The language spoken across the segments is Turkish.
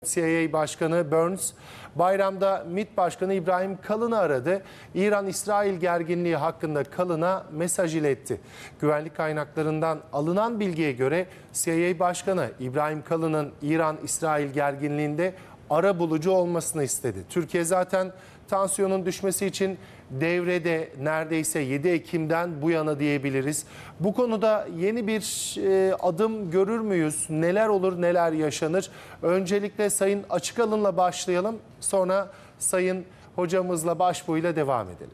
CIA Başkanı Burns, bayramda MİT Başkanı İbrahim Kalın'ı aradı. İran-İsrail gerginliği hakkında Kalın'a mesaj iletti. Güvenlik kaynaklarından alınan bilgiye göre CIA Başkanı İbrahim Kalın'ın İran-İsrail gerginliğinde arabulucu olmasını istedi. Türkiye zaten tansiyonun düşmesi için devrede neredeyse 7 Ekim'den bu yana diyebiliriz. Bu konuda yeni bir adım görür müyüz? Neler olur, neler yaşanır? Öncelikle Sayın Açıkalın'la başlayalım. Sonra Sayın Hocamızla Başbuğ'yla devam edelim.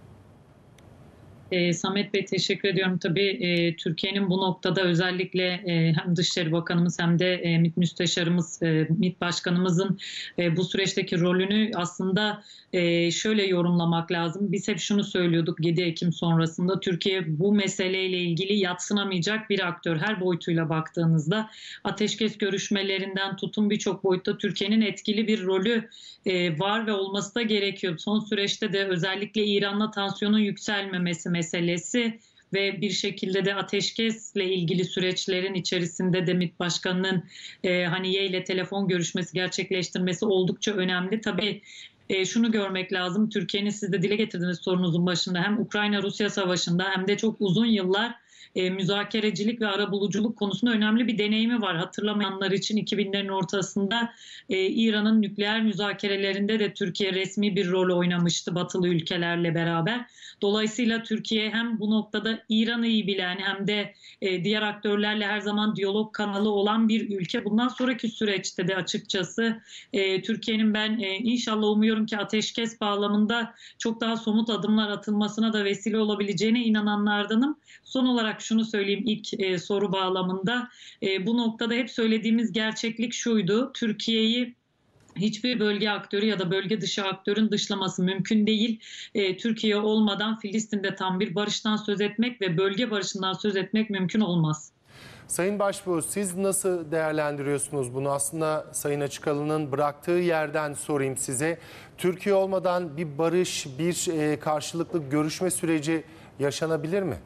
Samet Bey, teşekkür ediyorum. Tabii Türkiye'nin bu noktada özellikle hem Dışişleri Bakanımız hem de MİT Müsteşarımız, MİT Başkanımızın bu süreçteki rolünü aslında şöyle yorumlamak lazım. Biz hep şunu söylüyorduk 7 Ekim sonrasında: Türkiye bu meseleyle ilgili yadsınamayacak bir aktör. Her boyutuyla baktığınızda ateşkes görüşmelerinden tutun birçok boyutta Türkiye'nin etkili bir rolü var ve olması da gerekiyor. Son süreçte de özellikle İran'la tansiyonun yükselmemesi meselesi ve bir şekilde de ateşkesle ilgili süreçlerin içerisinde de MİT Başkanı'nın Haniye ile telefon görüşmesi gerçekleştirmesi oldukça önemli. Tabii şunu görmek lazım: Türkiye'nin, siz de dile getirdiğiniz sorunuzun başında, hem Ukrayna-Rusya savaşında hem de çok uzun yıllar müzakerecilik ve arabuluculuk konusunda önemli bir deneyimi var. Hatırlamayanlar için 2000'lerin ortasında İran'ın nükleer müzakerelerinde de Türkiye resmi bir rol oynamıştı batılı ülkelerle beraber. Dolayısıyla Türkiye hem bu noktada İran'ı iyi bilen hem de diğer aktörlerle her zaman diyalog kanalı olan bir ülke. Bundan sonraki süreçte de açıkçası Türkiye'nin, ben inşallah umuyorum ki ateşkes bağlamında çok daha somut adımlar atılmasına da vesile olabileceğine inananlardanım. Son olarak şunu söyleyeyim ilk soru bağlamında. Bu noktada hep söylediğimiz gerçeklik şuydu: Türkiye'yi hiçbir bölge aktörü ya da bölge dışı aktörün dışlaması mümkün değil. Türkiye olmadan Filistin'de tam bir barıştan söz etmek ve bölge barışından söz etmek mümkün olmaz. Sayın Başbuğ, siz nasıl değerlendiriyorsunuz bunu? Aslında Sayın Açıkalın'ın bıraktığı yerden sorayım size. Türkiye olmadan bir barış, bir karşılıklı görüşme süreci yaşanabilir mi?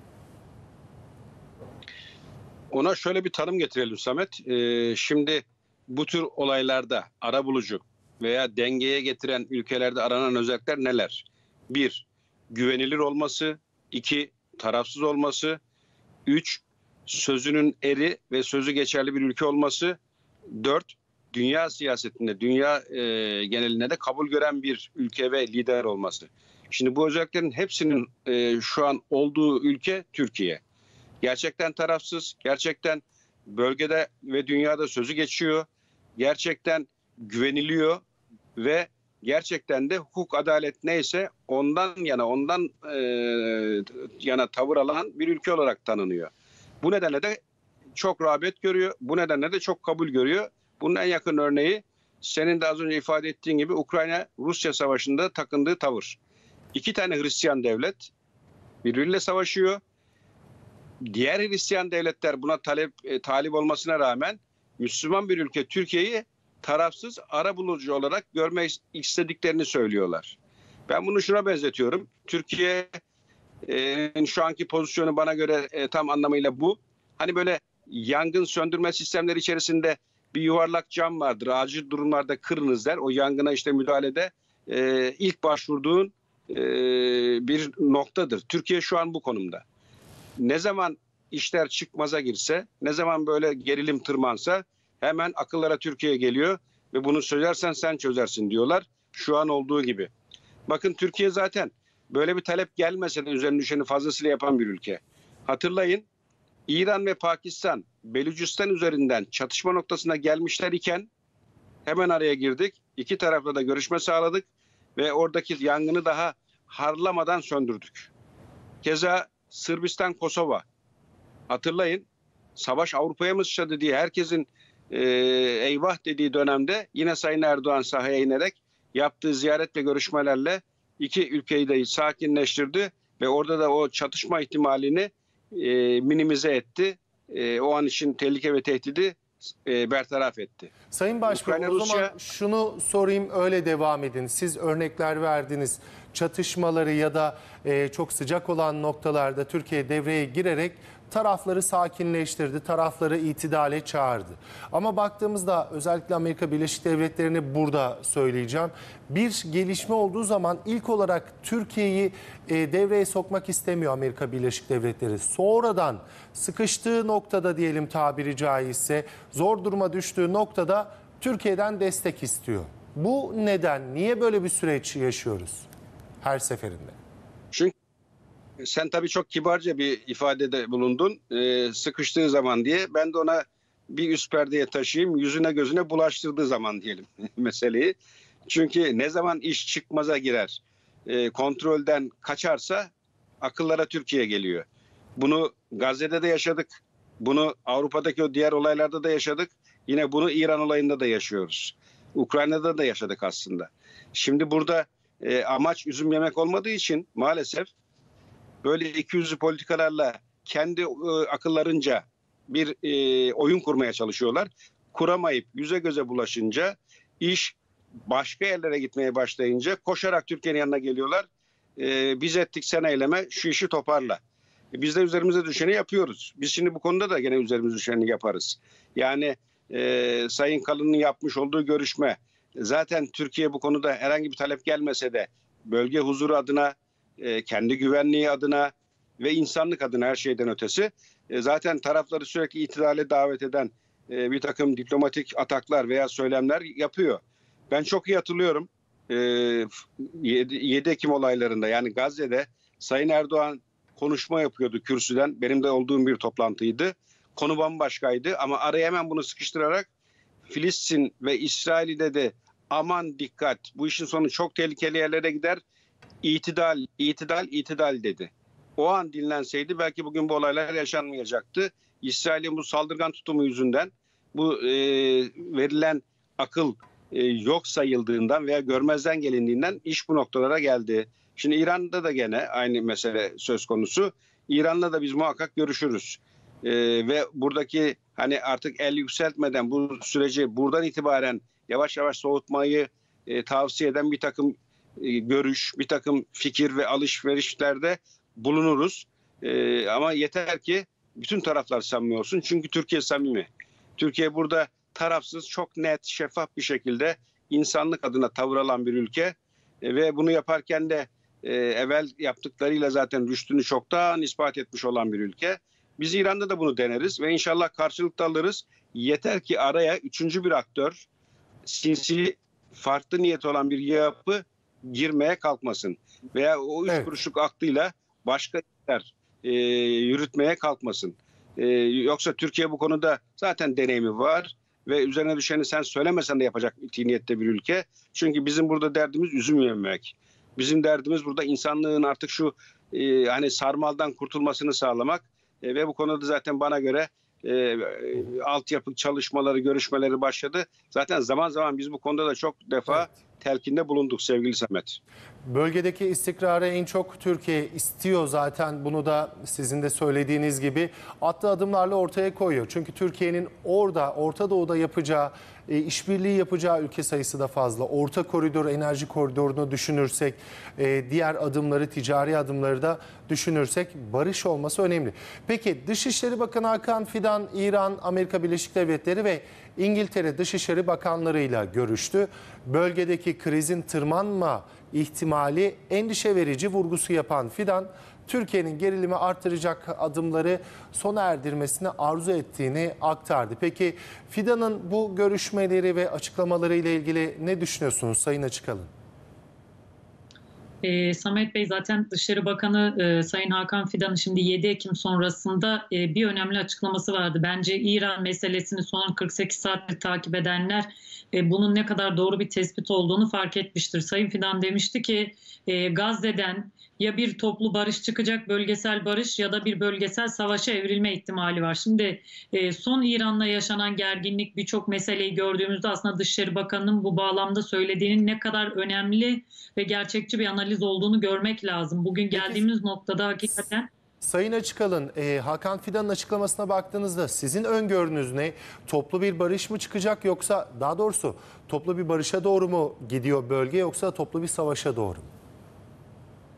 Ona şöyle bir tanım getirelim Samet. Şimdi bu tür olaylarda arabulucu veya dengeye getiren ülkelerde aranan özellikler neler? 1. Güvenilir olması. 2. Tarafsız olması. 3. Sözünün eri ve sözü geçerli bir ülke olması. 4. Dünya siyasetinde, dünya genelinde de kabul gören bir ülke ve lider olması. Şimdi bu özelliklerin hepsinin şu an olduğu ülke Türkiye. Gerçekten tarafsız, gerçekten bölgede ve dünyada sözü geçiyor, gerçekten güveniliyor ve gerçekten de hukuk, adalet neyse ondan yana tavır alan bir ülke olarak tanınıyor. Bu nedenle de çok rağbet görüyor, bu nedenle de çok kabul görüyor. Bunun en yakın örneği, senin de az önce ifade ettiğin gibi, Ukrayna-Rusya savaşında takındığı tavır. 2 tane Hristiyan devlet birbiriyle savaşıyor. Diğer Hristiyan devletler buna talip olmasına rağmen Müslüman bir ülke Türkiye'yi tarafsız, arabulucu olarak görmek istediklerini söylüyorlar. Ben bunu şuna benzetiyorum: Türkiye'nin şu anki pozisyonu bana göre tam anlamıyla bu. Hani böyle yangın söndürme sistemleri içerisinde bir yuvarlak cam vardır. Acil durumlarda kırınız der. O yangına işte müdahalede ilk başvurduğun bir noktadır. Türkiye şu an bu konumda. Ne zaman işler çıkmaza girse, ne zaman böyle gerilim tırmansa hemen akıllara Türkiye geliyor ve bunu söylersen sen çözersin diyorlar. Şu an olduğu gibi. Bakın, Türkiye zaten böyle bir talep gelmese de üzerine düşeni fazlasıyla yapan bir ülke. Hatırlayın, İran ve Pakistan Belucistan üzerinden çatışma noktasına gelmişler iken hemen araya girdik. 2 tarafla da görüşme sağladık ve oradaki yangını daha harlamadan söndürdük. Keza Sırbistan, Kosova. Hatırlayın, savaş Avrupa'ya mı sıçradı diye herkesin eyvah dediği dönemde yine Sayın Erdoğan sahaya inerek yaptığı ziyaret ve görüşmelerle 2 ülkeyi de sakinleştirdi ve orada da o çatışma ihtimalini minimize etti. O an için tehlike ve tehdidi bertaraf etti. Sayın Başbuğ, o zaman şunu sorayım, öyle devam edin. Siz örnekler verdiniz. Çatışmaları ya da çok sıcak olan noktalarda Türkiye devreye girerek tarafları sakinleştirdi, tarafları itidale çağırdı. Ama baktığımızda özellikle Amerika Birleşik Devletleri'ni burada söyleyeceğim. Bir gelişme olduğu zaman ilk olarak Türkiye'yi devreye sokmak istemiyor Amerika Birleşik Devletleri. Sonradan sıkıştığı noktada diyelim tabiri caizse, zor duruma düştüğü noktada Türkiye'den destek istiyor. Bu neden? Niye böyle bir süreç yaşıyoruz her seferinde? Çünkü sen tabii çok kibarca bir ifadede bulundun. Sıkıştığı zaman diye. Ben de ona bir üst perdeye taşıyayım. Yüzüne gözüne bulaştırdığı zaman diyelim meseleyi. Çünkü ne zaman iş çıkmaza girer, kontrolden kaçarsa akıllara Türkiye geliyor. Bunu Gazze'de de yaşadık. Bunu Avrupa'daki o diğer olaylarda da yaşadık. Yine bunu İran olayında da yaşıyoruz. Ukrayna'da da yaşadık aslında. Şimdi burada amaç üzüm yemek olmadığı için maalesef böyle ikiyüzlü politikalarla kendi akıllarınca bir oyun kurmaya çalışıyorlar. Kuramayıp yüze göze bulaşınca, iş başka yerlere gitmeye başlayınca koşarak Türkiye'nin yanına geliyorlar. Biz ettik, sen eyleme, şu işi toparla. Biz de üzerimize düşeni yapıyoruz. Biz şimdi bu konuda da gene üzerimize düşeni yaparız. Yani Sayın Kalın'ın yapmış olduğu görüşme, zaten Türkiye bu konuda herhangi bir talep gelmese de bölge huzuru adına, kendi güvenliği adına ve insanlık adına her şeyden ötesi zaten tarafları sürekli itidale davet eden bir takım diplomatik ataklar veya söylemler yapıyor. Ben çok iyi hatırlıyorum 7 Ekim olaylarında, yani Gazze'de Sayın Erdoğan konuşma yapıyordu kürsüden. Benim de olduğum bir toplantıydı. Konu bambaşkaydı ama araya hemen bunu sıkıştırarak Filistin ve İsrail'de de aman dikkat, bu işin sonu çok tehlikeli yerlere gider. İtidal, itidal, itidal dedi. O an dinlenseydi belki bugün bu olaylar yaşanmayacaktı. İsrail'in bu saldırgan tutumu yüzünden, bu verilen akıl yok sayıldığından veya görmezden gelindiğinden iş bu noktalara geldi. Şimdi İran'da da gene aynı mesele söz konusu. İran'la da biz muhakkak görüşürüz. Ve buradaki hani artık el yükseltmeden bu süreci buradan itibaren yavaş yavaş soğutmayı tavsiye eden bir takım görüş, bir takım fikir ve alışverişlerde bulunuruz. Ama yeter ki bütün taraflar samimi olsun. Çünkü Türkiye samimi. Türkiye burada tarafsız, çok net, şeffaf bir şekilde insanlık adına tavır alan bir ülke. Ve bunu yaparken de evvel yaptıklarıyla zaten rüştünü çoktan ispat etmiş olan bir ülke. Biz İran'da da bunu deneriz ve inşallah karşılıklı alırız. Yeter ki araya üçüncü bir aktör, sinsi, farklı niyeti olan bir yapı girmeye kalkmasın. Veya o üç kuruşluk aklıyla başka işler yürütmeye kalkmasın. Yoksa Türkiye bu konuda zaten deneyimi var ve üzerine düşeni sen söylemesen de yapacak niyette bir ülke. Çünkü bizim burada derdimiz üzüm yememek. Bizim derdimiz burada insanlığın artık şu hani sarmaldan kurtulmasını sağlamak ve bu konuda zaten bana göre altyapı çalışmaları, görüşmeleri başladı. Zaten zaman zaman biz bu konuda da çok defa telkinde bulunduk sevgili Samet. Bölgedeki istikrarı en çok Türkiye istiyor zaten, bunu da sizin de söylediğiniz gibi attığı adımlarla ortaya koyuyor. Çünkü Türkiye'nin orada, Orta Doğu'da yapacağı, işbirliği yapacağı ülke sayısı da fazla. Orta koridor, enerji koridorunu düşünürsek, diğer adımları, ticari adımları da düşünürsek barış olması önemli. Peki Dışişleri Bakanı Hakan Fidan, İran, Amerika Birleşik Devletleri ve İngiltere Dışişleri Bakanlarıyla görüştü. Bölgedeki krizin tırmanma ihtimali endişe verici vurgusu yapan Fidan, Türkiye'nin gerilimi artıracak adımları sona erdirmesini arzu ettiğini aktardı. Peki Fidan'ın bu görüşmeleri ve açıklamaları ile ilgili ne düşünüyorsunuz Sayın Açıkalın? Samet Bey, zaten Dışişleri Bakanı Sayın Hakan Fidan'ın şimdi 7 Ekim sonrasında bir önemli açıklaması vardı. Bence İran meselesini son 48 saattir takip edenler bunun ne kadar doğru bir tespit olduğunu fark etmiştir. Sayın Fidan demişti ki Gazze'den ya bir toplu barış çıkacak, bölgesel barış, ya da bir bölgesel savaşa evrilme ihtimali var. Şimdi son İran'la yaşanan gerginlik, birçok meseleyi gördüğümüzde aslında Dışişleri Bakanı'nın bu bağlamda söylediğinin ne kadar önemli ve gerçekçi bir analiz olduğunu görmek lazım. Bugün geldiğimiz noktada hakikaten... Sayın Açıkalın, Hakan Fidan'ın açıklamasına baktığınızda sizin öngörünüz ne? Toplu bir barış mı çıkacak, yoksa daha doğrusu toplu bir barışa doğru mu gidiyor bölge, yoksa toplu bir savaşa doğru mu?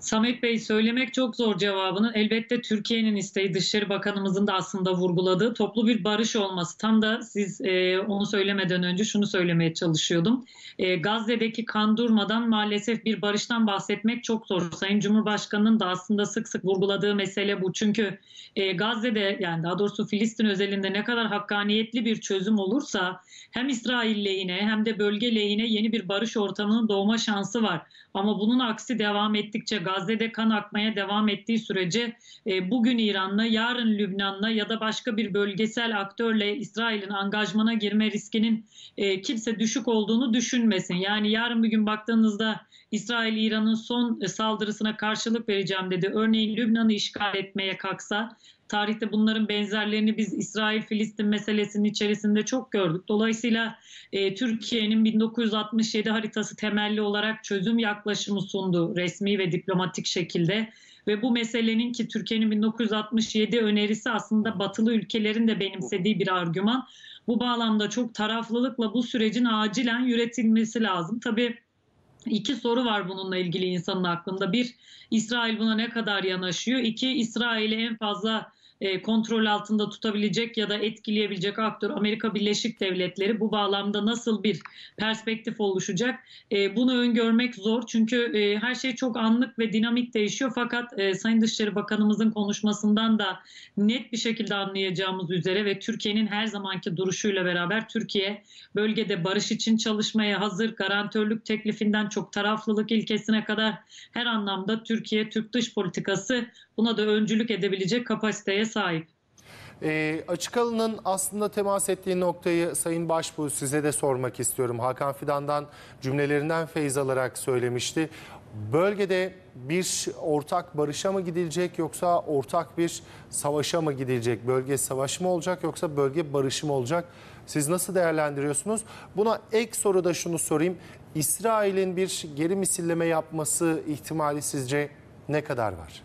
Samet Bey, söylemek çok zor cevabını. Elbette Türkiye'nin isteği, Dışişleri Bakanımızın da aslında vurguladığı toplu bir barış olması. Tam da siz onu söylemeden önce şunu söylemeye çalışıyordum. Gazze'deki kan durmadan maalesef bir barıştan bahsetmek çok zor. Sayın Cumhurbaşkanı'nın da aslında sık sık vurguladığı mesele bu. Çünkü Gazze'de, yani daha doğrusu Filistin özelinde ne kadar hakkaniyetli bir çözüm olursa hem İsrail lehine hem de bölge lehine yeni bir barış ortamının doğma şansı var. Ama bunun aksi devam ettikçe, Gazze'de kan akmaya devam ettiği sürece bugün İran'la, yarın Lübnan'la ya da başka bir bölgesel aktörle İsrail'in angajmana girme riskinin kimse düşük olduğunu düşünmesin. Yani yarın bir gün baktığınızda İsrail İran'ın son saldırısına karşılık vereceğim dedi. Örneğin Lübnan'ı işgal etmeye kalksa, tarihte bunların benzerlerini biz İsrail-Filistin meselesinin içerisinde çok gördük. Dolayısıyla Türkiye'nin 1967 haritası temelli olarak çözüm yaklaşımı sundu resmi ve diplomatik şekilde. Ve bu meselenin, ki Türkiye'nin 1967 önerisi aslında batılı ülkelerin de benimsediği bir argüman. Bu bağlamda çok taraflılıkla bu sürecin acilen yönetilmesi lazım. Tabii İki soru var bununla ilgili insanın aklında. Bir, İsrail buna ne kadar yanaşıyor? İki, İsrail'i en fazla kontrol altında tutabilecek ya da etkileyebilecek aktör Amerika Birleşik Devletleri. Bu bağlamda nasıl bir perspektif oluşacak? Bunu öngörmek zor. Çünkü her şey çok anlık ve dinamik değişiyor. Fakat Sayın Dışişleri Bakanımızın konuşmasından da net bir şekilde anlayacağımız üzere ve Türkiye'nin her zamanki duruşuyla beraber Türkiye bölgede barış için çalışmaya hazır, garantörlük teklifinden çok taraflılık ilkesine kadar her anlamda Türkiye, Türk dış politikası buna da öncülük edebilecek kapasiteye sahip. Açık Alın'ın aslında temas ettiği noktayı Sayın Başbuğ size de sormak istiyorum. Hakan Fidan'dan cümlelerinden feyz alarak söylemişti. Bölgede bir ortak barışa mı gidilecek yoksa ortak bir savaşa mı gidilecek? Bölge savaşı mı olacak yoksa bölge barışı mı olacak? Siz nasıl değerlendiriyorsunuz? Buna ek soru da şunu sorayım. İsrail'in bir geri misilleme yapması ihtimali sizce ne kadar var?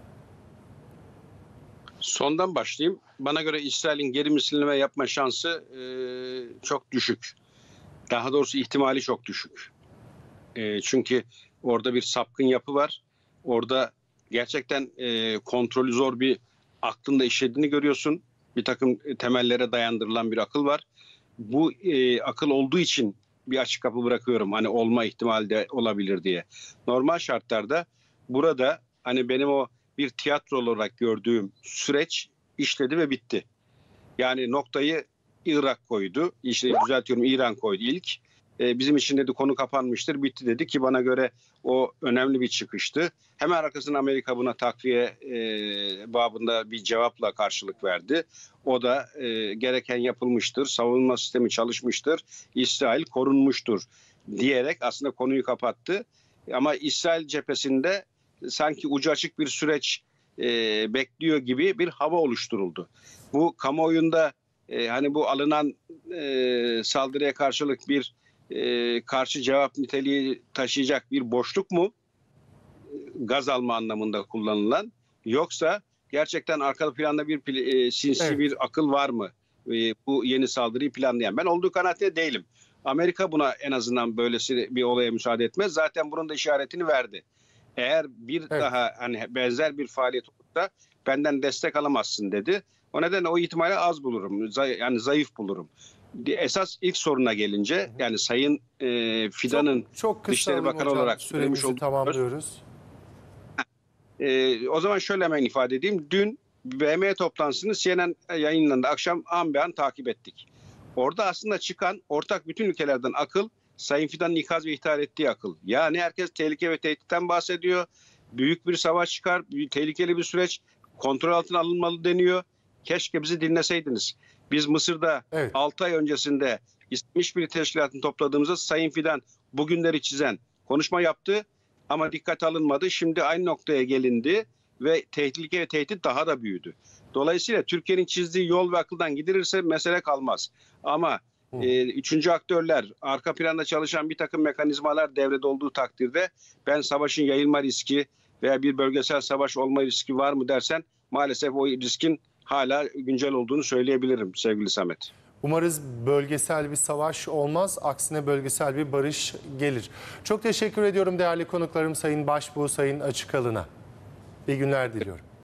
Sondan başlayayım. Bana göre İsrail'in geri misilleme yapma şansı çok düşük. Daha doğrusu ihtimali çok düşük. Çünkü orada bir sapkın yapı var. Orada gerçekten kontrolü zor bir aklın da işlediğini görüyorsun. Bir takım temellere dayandırılan bir akıl var. Bu akıl olduğu için bir açık kapı bırakıyorum. Hani olma ihtimali de olabilir diye. Normal şartlarda burada hani benim o bir tiyatro olarak gördüğüm süreç işledi ve bitti. Yani noktayı Irak koydu. İşte düzeltiyorum, İran koydu ilk. Bizim için dedi konu kapanmıştır, bitti dedi ki bana göre o önemli bir çıkıştı. Hemen arkasından Amerika buna takviye babında bir cevapla karşılık verdi. O da gereken yapılmıştır, savunma sistemi çalışmıştır, İsrail korunmuştur diyerek aslında konuyu kapattı. Ama İsrail cephesinde sanki ucu açık bir süreç bekliyor gibi bir hava oluşturuldu. Bu kamuoyunda hani bu alınan saldırıya karşılık bir karşı cevap niteliği taşıyacak bir boşluk mu? Gaz alma anlamında kullanılan, yoksa gerçekten arka planda bir sinsi bir akıl var mı? Bu yeni saldırıyı planlayan. Ben olduğu kanaatinde değilim. Amerika buna en azından böylesi bir olaya müsaade etmez. Zaten bunun da işaretini verdi. Eğer bir daha hani benzer bir faaliyet olursa benden destek alamazsın dedi. O nedenle o ihtimali az bulurum. Yani zayıf bulurum. Esas ilk soruna gelince yani Sayın Fidan'ın çok Dışişleri Bakanı olarak söylemiş olduğu tamamlıyoruz. O zaman şöyle hemen ifade edeyim. Dün BM toplantısını CNN yayınlandı. Akşam an be an takip ettik. Orada aslında çıkan ortak bütün ülkelerden akıl Sayın Fidan'ın ikaz ve ihtar ettiği akıl. Yani herkes tehlike ve tehditten bahsediyor. Büyük bir savaş çıkar, tehlikeli bir süreç, kontrol altına alınmalı deniyor. Keşke bizi dinleseydiniz. Biz Mısır'da 6 ay öncesinde İslam İşbirliği Teşkilatı'nı topladığımızda Sayın Fidan bugünleri çizen konuşma yaptı ama dikkate alınmadı. Şimdi aynı noktaya gelindi ve tehlike ve tehdit daha da büyüdü. Dolayısıyla Türkiye'nin çizdiği yol ve akıldan gidilirse mesele kalmaz. Ama üçüncü aktörler, arka planda çalışan bir takım mekanizmalar devrede olduğu takdirde ben savaşın yayılma riski veya bir bölgesel savaş olma riski var mı dersen maalesef o riskin hala güncel olduğunu söyleyebilirim sevgili Samet. Umarız bölgesel bir savaş olmaz, aksine bölgesel bir barış gelir. Çok teşekkür ediyorum değerli konuklarım, Sayın Başbuğ, Sayın Açıkalın'a. İyi günler diliyorum.